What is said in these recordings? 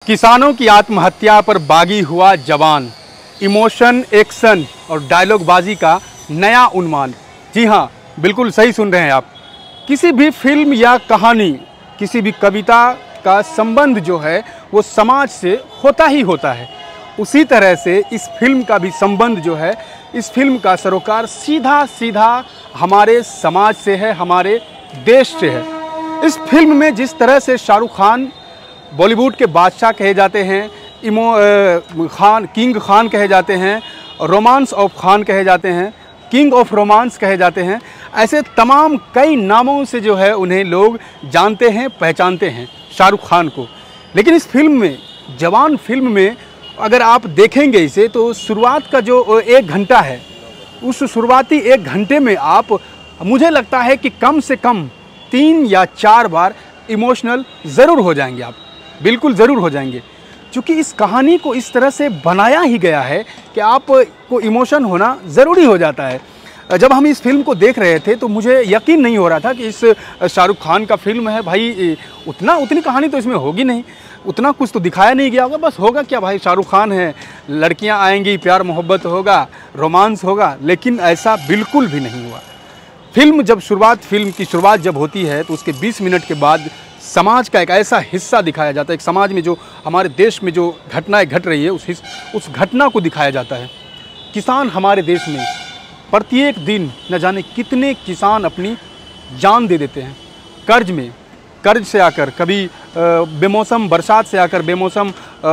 किसानों की आत्महत्या पर बागी हुआ जवान, इमोशन, एक्शन और डायलॉगबाजी का नया उन्माद। जी हाँ, बिल्कुल सही सुन रहे हैं आप। किसी भी फिल्म या कहानी, किसी भी कविता का संबंध जो है वो समाज से होता ही होता है। उसी तरह से इस फिल्म का भी संबंध जो है, इस फिल्म का सरोकार सीधा सीधा हमारे समाज से है, हमारे देश से है। इस फिल्म में जिस तरह से शाहरुख खान बॉलीवुड के बादशाह कहे जाते हैं, किंग खान कहे जाते हैं, रोमांस ऑफ खान कहे जाते हैं, किंग ऑफ रोमांस कहे जाते हैं, ऐसे तमाम कई नामों से जो है उन्हें लोग जानते हैं, पहचानते हैं शाहरुख खान को। लेकिन इस फिल्म में, जवान फिल्म में अगर आप देखेंगे इसे, तो शुरुआत का जो 1 घंटा है, उस शुरुआती 1 घंटे में आप, मुझे लगता है कि कम से कम 3 या 4 बार इमोशनल ज़रूर हो जाएंगे आप, बिल्कुल ज़रूर हो जाएंगे। क्योंकि इस कहानी को इस तरह से बनाया ही गया है कि आप को इमोशन होना ज़रूरी हो जाता है। जब हम इस फिल्म को देख रहे थे तो मुझे यकीन नहीं हो रहा था कि इस शाहरुख खान का फिल्म है भाई, उतनी कहानी तो इसमें होगी नहीं, उतना कुछ तो दिखाया नहीं गया होगा। बस होगा क्या भाई, शाहरुख खान है, लड़कियां आएंगी, प्यार मोहब्बत होगा, रोमांस होगा। लेकिन ऐसा बिल्कुल भी नहीं हुआ। फिल्म की शुरुआत जब होती है तो उसके 20 मिनट के बाद समाज का एक ऐसा हिस्सा दिखाया जाता है, एक समाज में जो हमारे देश में जो घटनाएं घट रही है उस घटना को दिखाया जाता है। किसान हमारे देश में प्रत्येक दिन न जाने कितने किसान अपनी जान दे देते हैं कर्ज से आकर, कभी बेमौसम बरसात से आकर, बेमौसम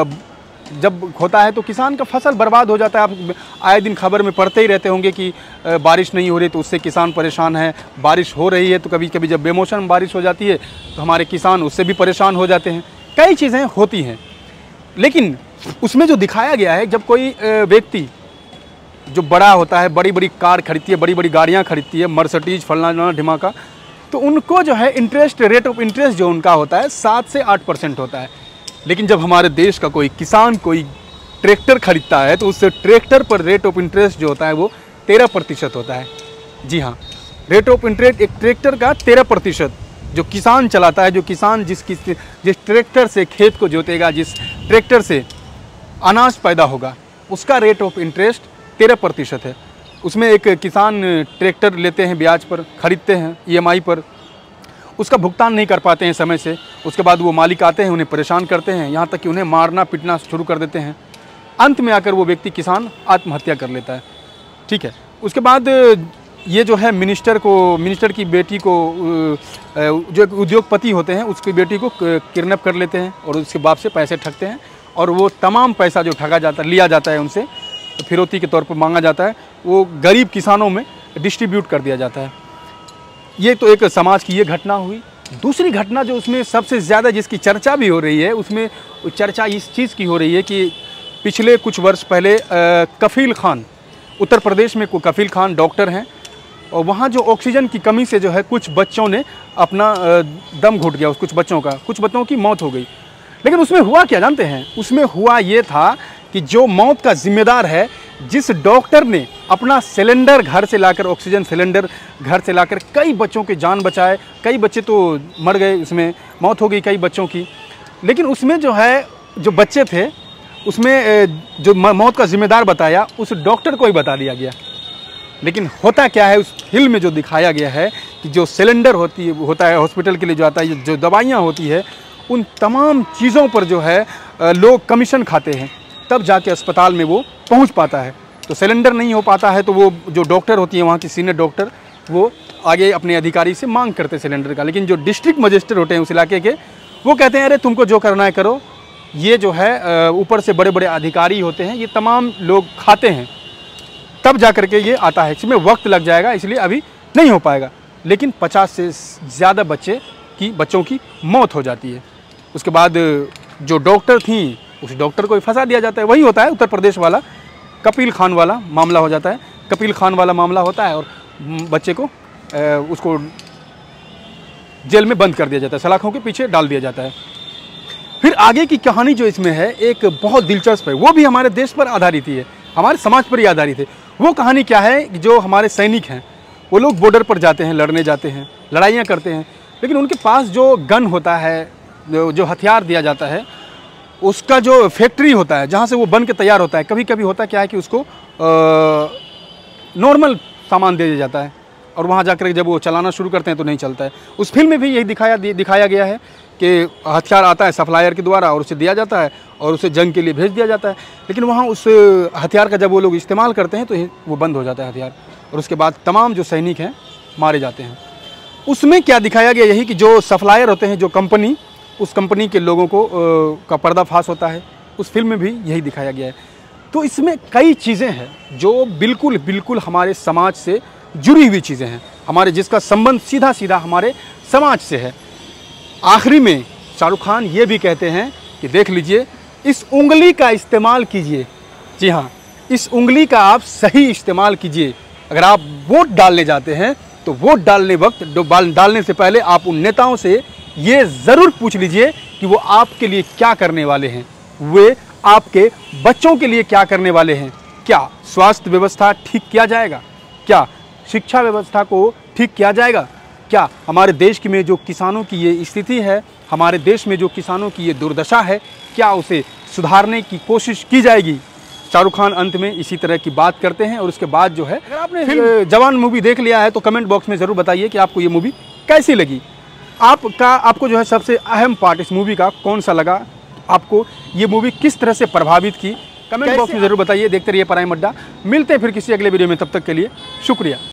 जब होता है तो किसान का फसल बर्बाद हो जाता है। आप आए दिन खबर में पढ़ते ही रहते होंगे कि बारिश नहीं हो रही तो उससे किसान परेशान है, बारिश हो रही है तो कभी कभी जब बेमौसम बारिश हो जाती है तो हमारे किसान उससे भी परेशान हो जाते हैं। कई चीज़ें होती हैं। लेकिन उसमें जो दिखाया गया है, जब कोई व्यक्ति जो बड़ा होता है, बड़ी बड़ी कार खरीदती है, बड़ी बड़ी गाड़ियाँ खरीदती है, मर्सिडीज फलाना ढिमाका, तो उनको जो है रेट ऑफ इंटरेस्ट जो उनका होता है 7 से 8% होता है। लेकिन जब हमारे देश का कोई किसान कोई ट्रैक्टर खरीदता है तो उस ट्रैक्टर पर रेट ऑफ इंटरेस्ट जो होता है वो 13% होता है। जी हाँ, रेट ऑफ इंटरेस्ट एक ट्रैक्टर का 13% जो किसान चलाता है, जो किसान जिस ट्रैक्टर से खेत को जोतेगा, जिस ट्रैक्टर से अनाज पैदा होगा, उसका रेट ऑफ इंटरेस्ट 13% है। उसमें एक किसान ट्रैक्टर लेते हैं, ब्याज पर खरीदते हैं, EMI पर, उसका भुगतान नहीं कर पाते हैं समय से। उसके बाद वो मालिक आते हैं, उन्हें परेशान करते हैं, यहाँ तक कि उन्हें मारना पीटना शुरू कर देते हैं। अंत में आकर वो व्यक्ति किसान आत्महत्या कर लेता है। ठीक है, उसके बाद ये जो है मिनिस्टर की बेटी को, जो एक उद्योगपति होते हैं, उसकी बेटी को किडनैप कर लेते हैं और उसके बाप से पैसे ठगते हैं। और वो तमाम पैसा जो लिया जाता है उनसे, फिरौती के तौर पर मांगा जाता है, वो गरीब किसानों में डिस्ट्रीब्यूट कर दिया जाता है। ये तो एक समाज की ये घटना हुई। दूसरी घटना जो उसमें सबसे ज़्यादा जिसकी चर्चा भी हो रही है, उसमें चर्चा इस चीज़ की हो रही है कि पिछले कुछ वर्ष पहले कफील खान, उत्तर प्रदेश में कफील खान डॉक्टर हैं, और वहाँ जो ऑक्सीजन की कमी से जो है कुछ बच्चों ने अपना दम घुट गया, कुछ बच्चों की मौत हो गई। लेकिन उसमें हुआ क्या जानते हैं? उसमें हुआ ये था कि जो मौत का जिम्मेदार है, जिस डॉक्टर ने अपना सिलेंडर घर से लाकर, ऑक्सीजन सिलेंडर घर से लाकर कई बच्चों की जान बचाए, कई बच्चे तो मर गए, उसमें मौत हो गई कई बच्चों की। लेकिन उसमें जो है, जो बच्चे थे, उसमें जो मौत का जिम्मेदार बताया उस डॉक्टर को ही बता दिया गया। लेकिन होता क्या है, उस फिल्म में जो दिखाया गया है कि जो सिलेंडर होता है हॉस्पिटल के लिए जो आता है, जो दवाइयाँ होती है, उन तमाम चीज़ों पर जो है लोग कमीशन खाते हैं, तब जाके अस्पताल में वो पहुंच पाता है। तो सिलेंडर नहीं हो पाता है तो वो जो डॉक्टर होती है, वहाँ की सीनियर डॉक्टर, वो आगे अपने अधिकारी से मांग करते सिलेंडर का। लेकिन जो डिस्ट्रिक्ट मजिस्ट्रेट होते हैं उस इलाके के, वो कहते हैं अरे तुमको जो करना है करो। ये जो है ऊपर से बड़े बड़े अधिकारी होते हैं, ये तमाम लोग खाते हैं, तब जा करके ये आता है। इसमें वक्त लग जाएगा, इसलिए अभी नहीं हो पाएगा। लेकिन 50 से ज़्यादा बच्चों की मौत हो जाती है। उसके बाद जो डॉक्टर थी, उस डॉक्टर को ही फंसा दिया जाता है। वही होता है उत्तर प्रदेश वाला कफील खान वाला मामला हो जाता है। कफील खान वाला मामला होता है और बच्चे को उसको जेल में बंद कर दिया जाता है, सलाखों के पीछे डाल दिया जाता है। फिर आगे की कहानी जो इसमें है एक बहुत दिलचस्प है, वो भी हमारे देश पर आधारित ही है, हमारे समाज पर ही आधारित है। वो कहानी क्या है कि जो हमारे सैनिक हैं, वो लोग बॉर्डर पर जाते हैं, लड़ने जाते हैं, लड़ाइयाँ करते हैं, लेकिन उनके पास जो गन होता है, जो हथियार दिया जाता है, उसका जो फैक्ट्री होता है जहाँ से वो बन के तैयार होता है, कभी कभी होता क्या है कि उसको नॉर्मल सामान दे दिया जाता है और वहाँ जाकर जब वो चलाना शुरू करते हैं तो नहीं चलता है। उस फिल्म में भी यही दिखाया गया है कि हथियार आता है सप्लायर के द्वारा और उसे दिया जाता है और उसे जंग के लिए भेज दिया जाता है, लेकिन वहाँ उस हथियार का जब वो लोग इस्तेमाल करते हैं तो वो बंद हो जाता है हथियार, और उसके बाद तमाम जो सैनिक हैं मारे जाते हैं। उसमें क्या दिखाया गया, यही कि जो सप्लायर होते हैं, जो कंपनी, उस कंपनी के लोगों को का पर्दाफाश होता है। उस फिल्म में भी यही दिखाया गया है। तो इसमें कई चीज़ें हैं जो बिल्कुल बिल्कुल हमारे समाज से जुड़ी हुई चीज़ें हैं, हमारे जिसका संबंध सीधा सीधा हमारे समाज से है। आखिरी में शाहरुख खान ये भी कहते हैं कि देख लीजिए, इस उंगली का इस्तेमाल कीजिए। जी हाँ, इस उंगली का आप सही इस्तेमाल कीजिए। अगर आप वोट डालने जाते हैं तो वोट डालने से पहले आप उन नेताओं से ये ज़रूर पूछ लीजिए कि वो आपके लिए क्या करने वाले हैं, वे आपके बच्चों के लिए क्या करने वाले हैं। क्या स्वास्थ्य व्यवस्था ठीक किया जाएगा? क्या शिक्षा व्यवस्था को ठीक किया जाएगा? क्या हमारे देश में जो किसानों की ये स्थिति है, हमारे देश में जो किसानों की ये दुर्दशा है, क्या उसे सुधारने की कोशिश की जाएगी? शाहरुख खान अंत में इसी तरह की बात करते हैं। और उसके बाद जो है, अगर आपने जवान मूवी देख लिया है तो कमेंट बॉक्स में ज़रूर बताइए कि आपको ये मूवी कैसी लगी। आपको जो है सबसे अहम पार्ट इस मूवी का कौन सा लगा, आपको ये मूवी किस तरह से प्रभावित की, कमेंट बॉक्स में ज़रूर बताइए। देखते रहिए प्राइम अड्डा। मिलते हैं फिर किसी अगले वीडियो में, तब तक के लिए शुक्रिया।